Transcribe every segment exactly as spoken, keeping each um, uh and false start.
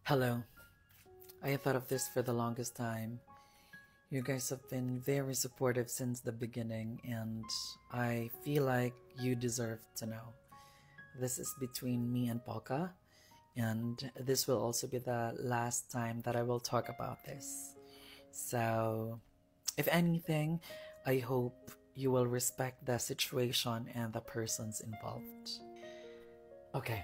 Hello. I thought of this for the longest time. You guys have been very supportive since the beginning, and I feel like you deserve to know. This is between me and Polka, and this will also be the last time that I will talk about this. So, if anything, I hope you will respect the situation and the persons involved. Okay.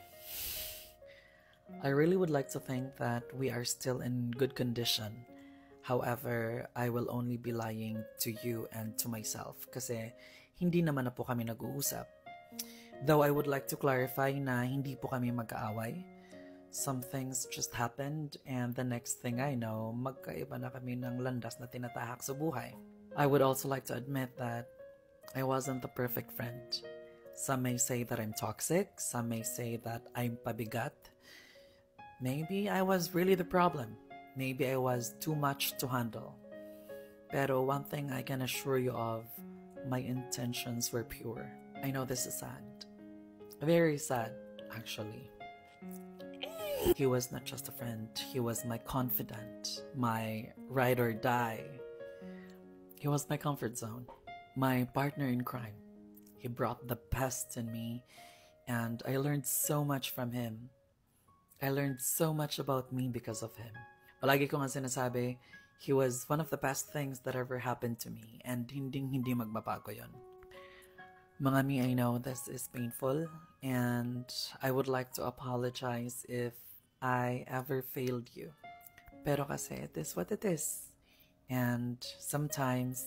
I really would like to think that we are still in good condition. However, I will only be lying to you and to myself kasi hindi naman na po kami nag-uusap. Though I would like to clarify na hindi po kami mag-aaway. Some things just happened and the next thing I know, magkaiba na kami ng landas na tinatahak sa buhay. I would also like to admit that I wasn't the perfect friend. Some may say that I'm toxic, some may say that I'm pabigat. Maybe I was really the problem. Maybe I was too much to handle. Pero one thing I can assure you of, my intentions were pure. I know this is sad. Very sad, actually. He was not just a friend. He was my confidant, my ride or die. He was my comfort zone, my partner in crime. He brought the best in me, and I learned so much from him. I learned so much about me because of him. Palagi ko nga sinasabi, he was one of the best things that ever happened to me, and hinding-hindi magbabago yun. Mga mi, I know this is painful, and I would like to apologize if I ever failed you. Pero kasi it is what it is. And sometimes,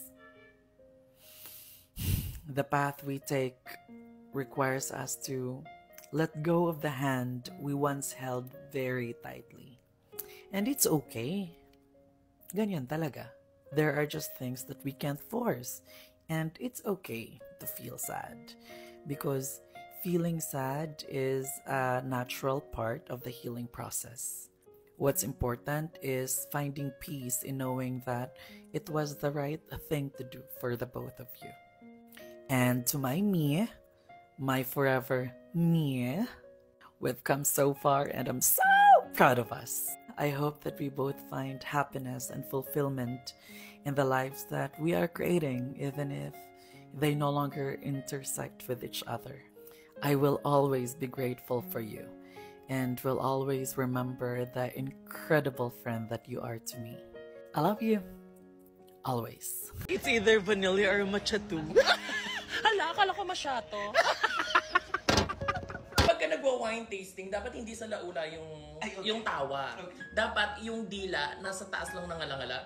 the path we take requires us to let go of the hand we once held very tightly. And it's okay. Ganyan talaga. There are just things that we can't force. And it's okay to feel sad. Because feeling sad is a natural part of the healing process. What's important is finding peace in knowing that it was the right thing to do for the both of you. And to my me, my forever me, we've come so far and I'm so proud of us. I hope that we both find happiness and fulfillment in the lives that we are creating, even if they no longer intersect with each other. I will always be grateful for you and will always remember the incredible friend that you are to me. I love you. Always. It's either vanilla or matcha too. Hala, akala ko masyato. Pagka nagwa-wine tasting, dapat hindi sa laula yung Ay, okay. yung tawa. Okay. Dapat yung dila nasa taas lang ng alangala.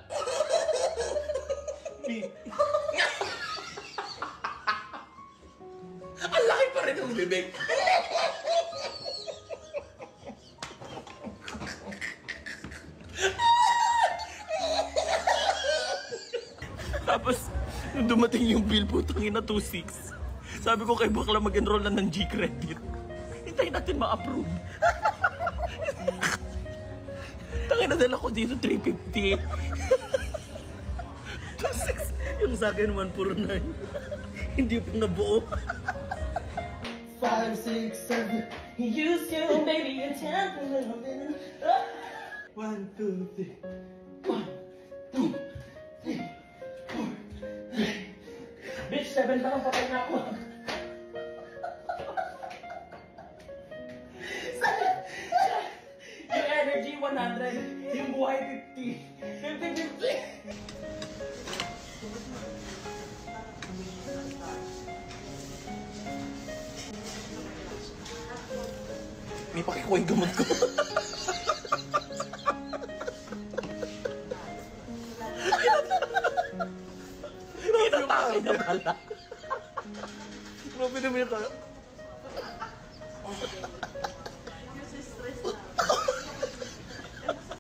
Ang laki pa rin ng bibig. Tapos, nung dumating yung bill po, tangina two six. Sabi ko kay bakla mag-enroll na ng G-Credit. Hintayin natin ma-approve. Tangina dala ko dito three fifty. two six. Yung sa akin one four nine. Hindi po nabuo. five, six, seven. Use you, baby, and ten. one, two, three. One, two, three, four, three. Bitch, seven lang ang patay na ako. Yung energy, one hundred. Yung buhay, fifty. fifty, fifty. May pakikuha yung gamot ko. Pinatake na pala. Grabe naman yung kaya.